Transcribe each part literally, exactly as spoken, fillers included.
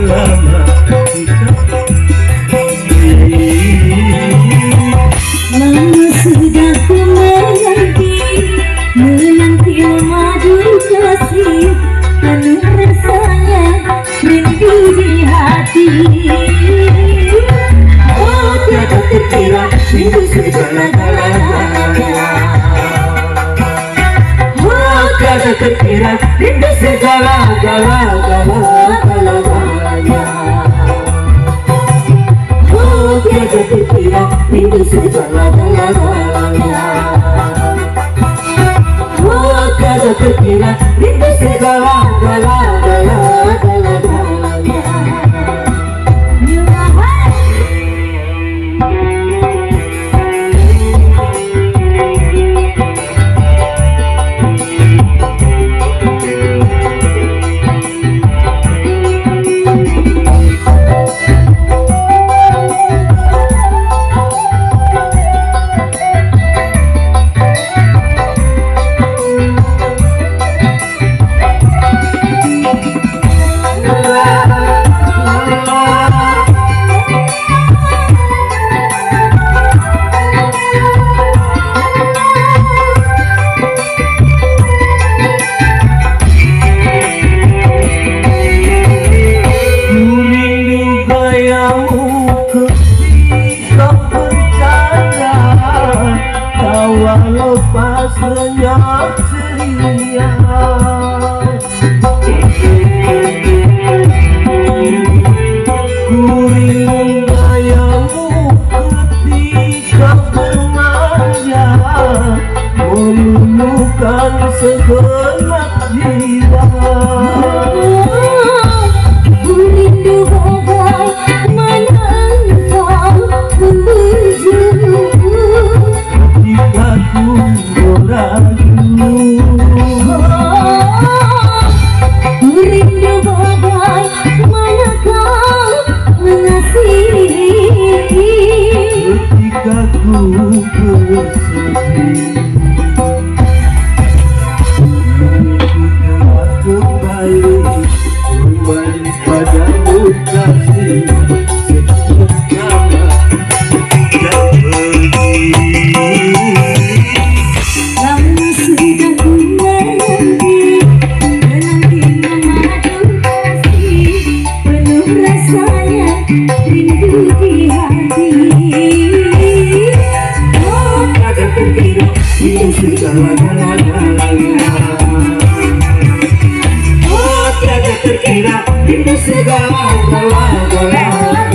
lama kita. Lama sudah ku menanti, menanti madu kasih, penuh rasanya rindu di hati. Oh tiada terkira rindu segala-galanya. Oh tiada terkira rindu segala-galanya. Oh tiada terkira rindu segala-galanya. Oh tiada terkira rindu segala-galanya. Lepas senyap ceria, ku rindu gayamu ketika bermanja, meluluhkan segenap jiwa. Ku rindu bagaimana engkau menuju. Aku ragu, ku rindu bagaimana kau mengasihi. ketika ku bersedih, aku kembali kembali padamu kasih. Rindu di hati. Oh tiada terkira rindu segala-galanya. Oh tiada terkira rindu segala-galanya.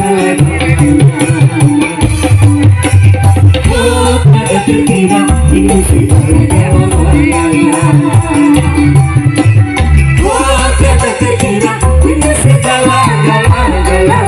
Oh tiada terkira rindu segala-galanya. Oh tiada terkira rindu segala-galanya.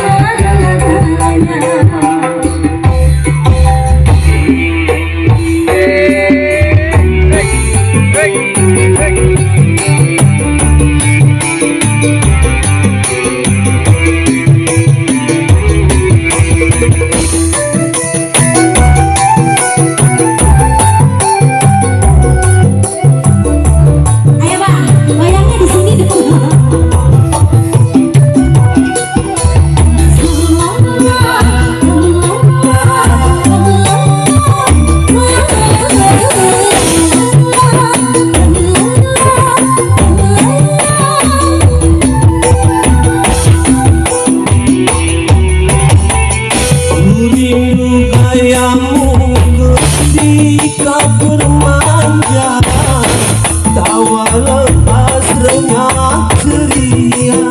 Ketika bermanja, tawa lepas renyah ceria.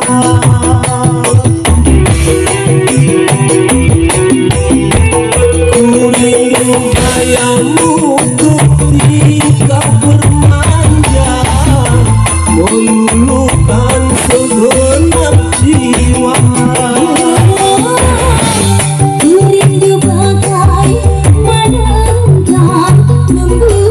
Ku rindu gayamu ketika bermanja, meluluhkan segenap jiwa. Ku rindu bagaimana engkau membuat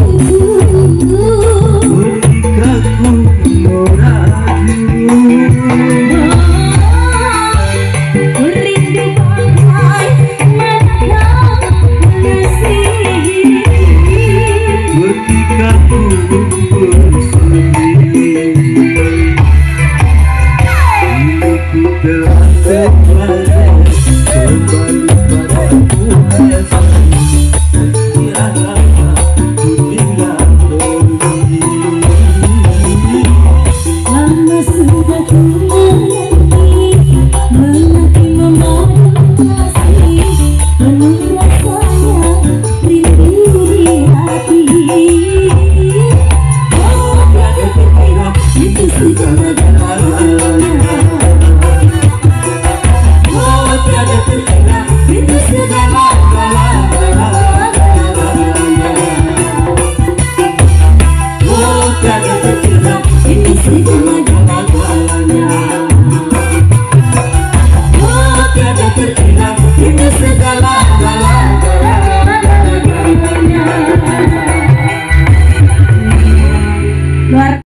segala